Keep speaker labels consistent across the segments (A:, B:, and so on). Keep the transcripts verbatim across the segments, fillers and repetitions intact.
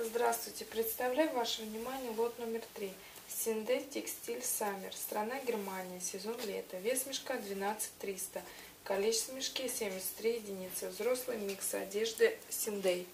A: Здравствуйте! Представляю вашему вниманию лот номер три. Синдей Текстиль Саммер. Страна Германия. Сезон лета. Вес мешка двенадцать триста. Количество в мешке семьдесят три единицы. Взрослый микс одежды Синдей.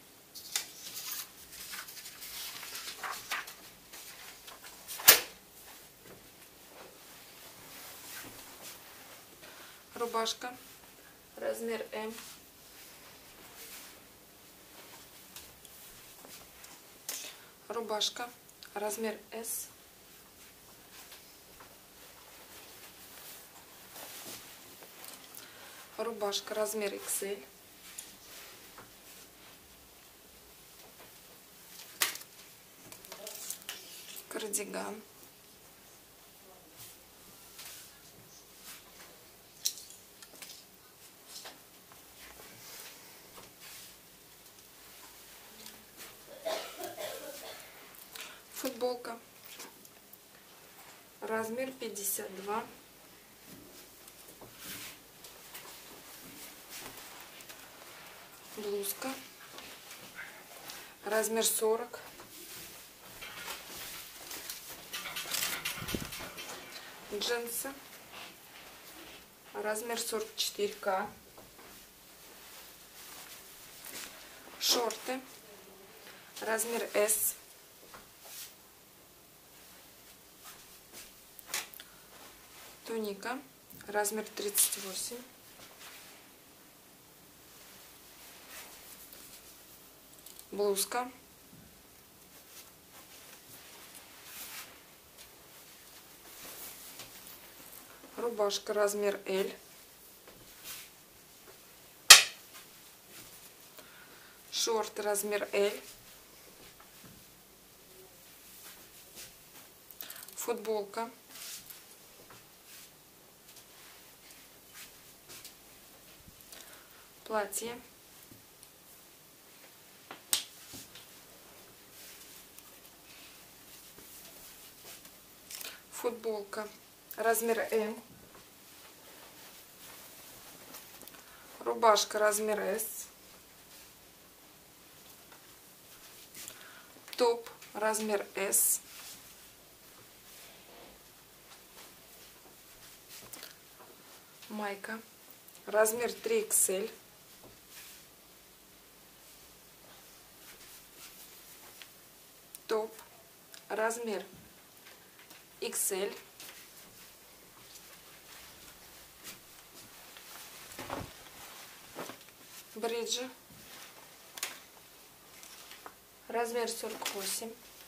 A: Рубашка. Размер М. Рубашка. Размер С. Рубашка. Размер икс эль. Кардиган. Футболка. Размер пятьдесят два. Блузка. Размер сорок. Джинсы. Размер сорок четыре ка. Шорты. Размер эс. Туника. Размер тридцать восемь. Блузка. Рубашка. Размер эль. Шорты. Размер эль. Футболка. Платье. Футболка. Размер эм. Рубашка. Размер эс. Топ. Размер эс. Майка. Размер три икс эль. Топ. Размер икс эль. Бриджи. Размер сорок восемь.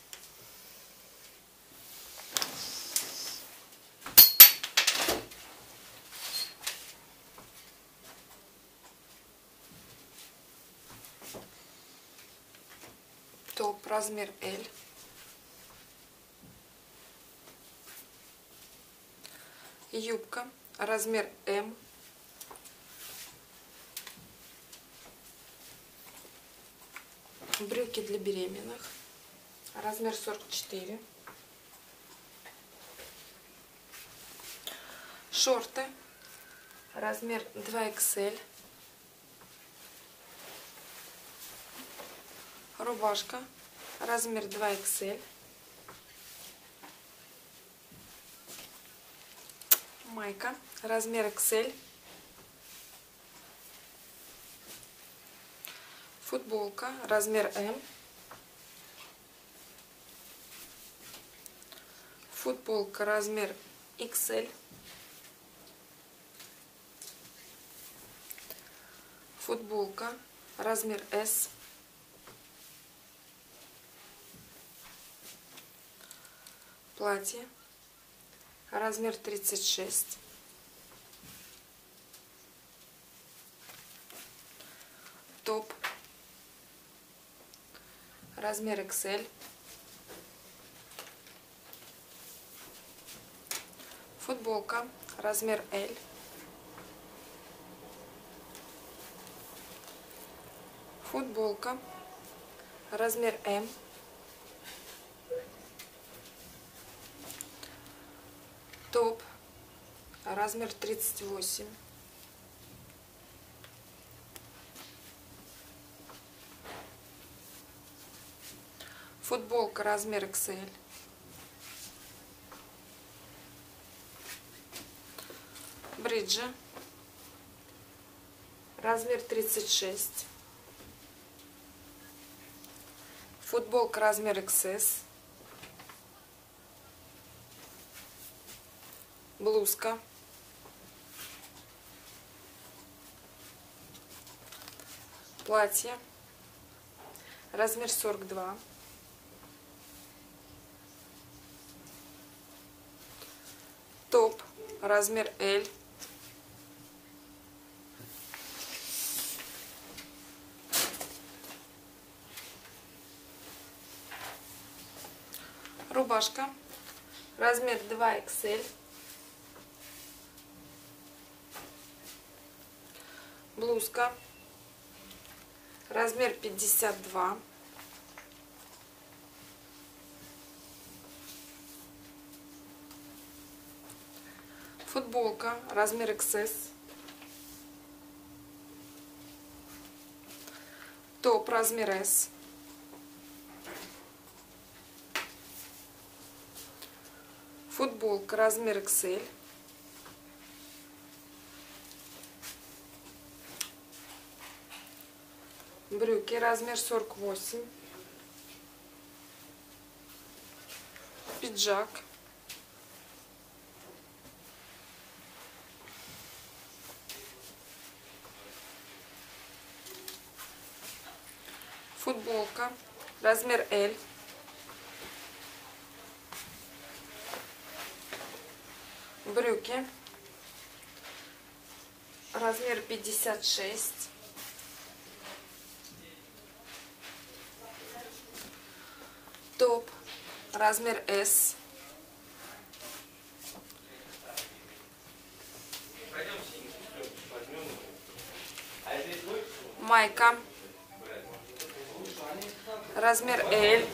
A: Топ. Размер эль. Юбка. Размер эм. Брюки для беременных. Размер сорок четыре. Шорты. Размер два икс эль. Рубашка. Размер два икс эль. Майка. Размер икс эль. Футболка. Размер эм. Футболка. Размер икс эль. Футболка. Размер эс. Платье. Размер тридцать шесть. Топ. Размер икс эль. Футболка. Размер эль. Футболка. Размер эм. Топ. Размер тридцать восемь. Футболка размер икс эль. Бриджи. Размер тридцать шесть. Футболка размер икс эс. Блузка. Платье. Размер сорок два. Топ. Размер эль. Рубашка. Размер два икс эль. Блузка. Размер пятьдесят два. Футболка. Размер икс эс. Топ. Размер эс. Футболка. Размер икс эль. Брюки. Размер сорок восемь. Пиджак. Футболка. Размер эль. Брюки. Размер пятьдесят шесть. Топ. Размер эс. Майка. Размер эль.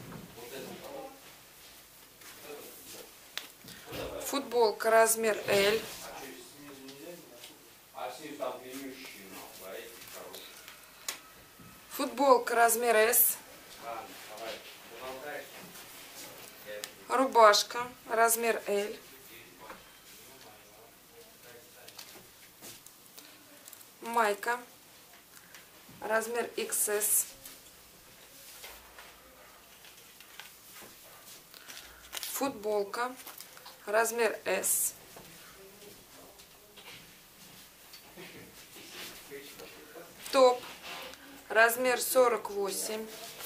A: Футболка. Размер эль. Футболка. Размер эс. Рубашка. Размер эль. Майка. Размер икс эс. Футболка. Размер эс. Топ. Размер сорок восемь.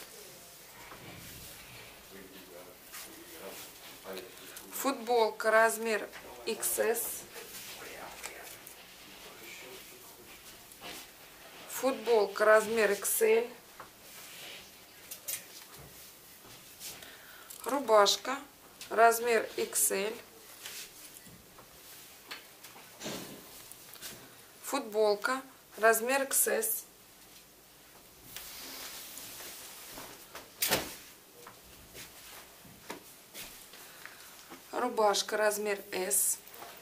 A: Футболка. Размер икс эс. Футболка. Размер икс эль. Рубашка. Размер икс эль. Футболка. Размер икс эс. Рубашка. Размер эс.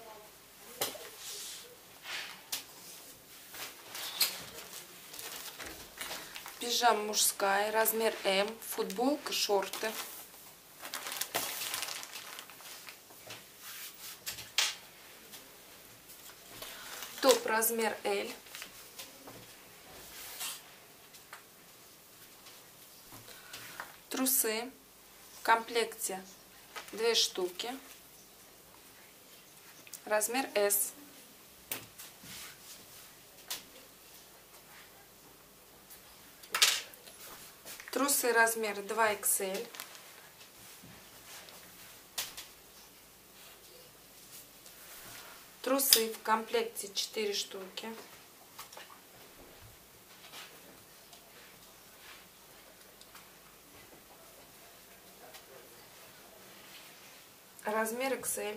A: Пижама мужская. Размер эм. Футболка, шорты. Топ. Размер эль. Трусы в комплекте две штуки. Размер эс. Трусы размер два икс эль. Трусы в комплекте четыре штуки. Размер икс эль.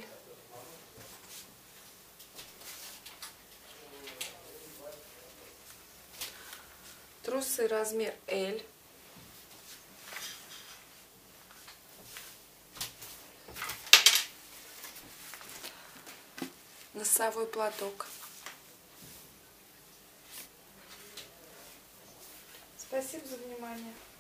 A: Трусы размер эль. Носовой платок. Спасибо за внимание.